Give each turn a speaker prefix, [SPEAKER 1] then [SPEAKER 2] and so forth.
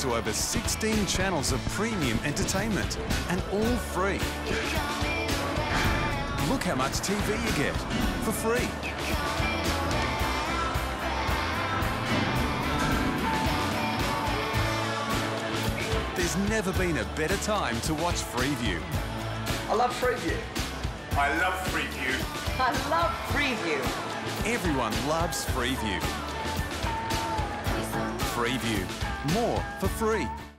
[SPEAKER 1] to over 16 channels of premium entertainment, and all free. Look how much TV you get for free. There's never been a better time to watch Freeview.
[SPEAKER 2] I love Freeview.
[SPEAKER 3] I love Freeview.
[SPEAKER 4] I love Freeview.
[SPEAKER 1] Everyone loves Freeview. Freeview. More for free.